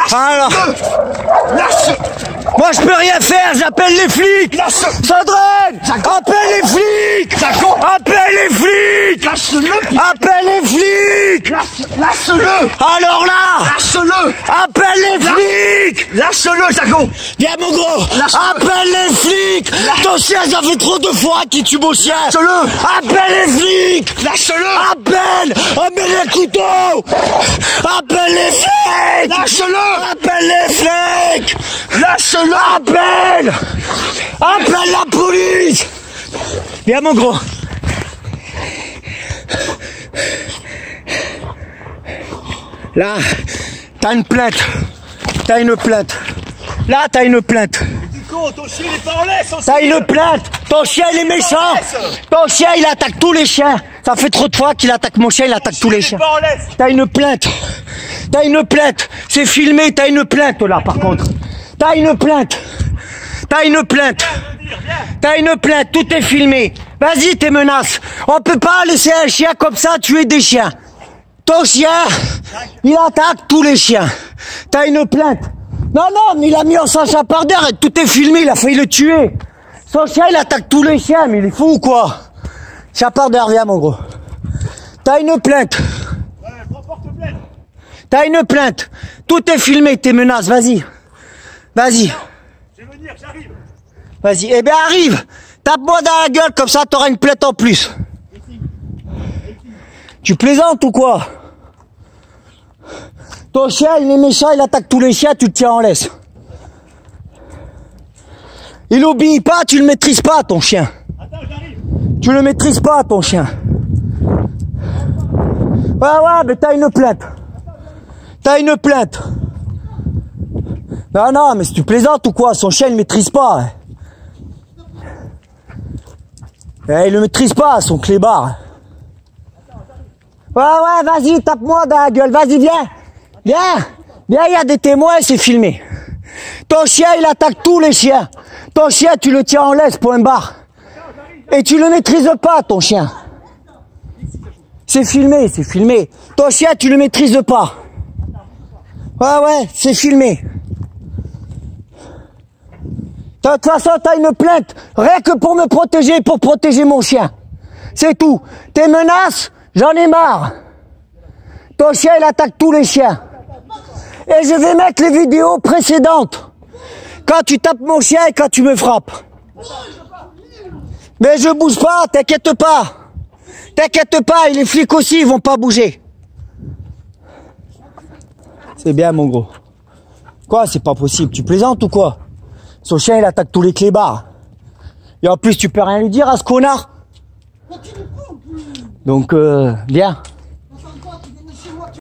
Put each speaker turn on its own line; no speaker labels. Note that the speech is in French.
Alors. Moi je peux rien faire, j'appelle les flics. Sandrine, appelle les flics. Appelle les flics. Appelle les flics.
Lâche-le.
Alors là,
Lâche-le.
appelle les flics.
Lâche-le, Jaco.
Viens mon gros, appelle les flics. Ton chien ça fait trop de fois qu'il tue mon chien.
Lâche-le.
Appelle les flics.
Lâche-le.
Appelle, amène les couteaux. Appelle les flics.
Lâche-le.
Appelle les flics.
Lâche-le.
Appelle. Appelle la police. Viens mon gros. Là, t'as une plainte. T'as une plainte. Là, t'as une plainte.
Ton chien il est pas en laisse aussi.
T'as une plainte. Ton chien il est méchant. Ton chien il attaque tous les chiens. Ça fait trop de fois qu'il attaque mon chien, il attaque tous les chiens. T'as une plainte. T'as une plainte. C'est filmé, t'as une plainte là par contre. T'as une plainte. T'as une plainte. T'as une plainte, tout est filmé. Vas-y, tes menaces. On peut pas laisser un chien comme ça tuer des chiens. Ton chien, il attaque tous les chiens. T'as une plainte. Non, non, mais il a mis en sang chapardeur et tout est filmé, il a failli le tuer. Son chien, il attaque tous les chiens, mais il est fou ou quoi? Chapardeur, viens mon gros. T'as une plainte. T'as une plainte. Tout est filmé, tes menaces, vas-y. Vas-y.
Je vais venir, j'arrive.
Vas-y, eh bien arrive. Tape-moi dans la gueule, comme ça t'auras une plainte en plus. Tu plaisantes ou quoi? Ton chien, il est méchant, il attaque tous les chiens, tu te tiens en laisse. Il obéit pas, tu le maîtrises pas, ton chien.
Attends, j'arrive.
Tu le maîtrises pas, ton chien. Ouais, mais t'as une plainte. T'as une plainte. Non, non, mais si tu plaisantes ou quoi? Son chien, il maîtrise pas. Hein. Il le maîtrise pas, son clébard. Ouais, vas-y, tape-moi dans la gueule, vas-y, viens. Viens, il y a des témoins, c'est filmé. Ton chien, il attaque tous les chiens. Ton chien, tu le tiens en laisse, point barre. Et tu le maîtrises pas, ton chien. C'est filmé, c'est filmé. Ton chien, tu le maîtrises pas. Ouais, c'est filmé. De toute façon, t'as une plainte, rien que pour me protéger, pour protéger mon chien. C'est tout. Tes menaces, j'en ai marre. Ton chien, il attaque tous les chiens. Et je vais mettre les vidéos précédentes. Quand tu tapes mon chien et quand tu me frappes. Mais je bouge pas, t'inquiète pas. T'inquiète pas, et les flics aussi, ils vont pas bouger. C'est bien, mon gros. Quoi, c'est pas possible, tu plaisantes ou quoi? Son chien, il attaque tous les clébards. Et en plus, tu peux rien lui dire à ce connard. Donc, viens.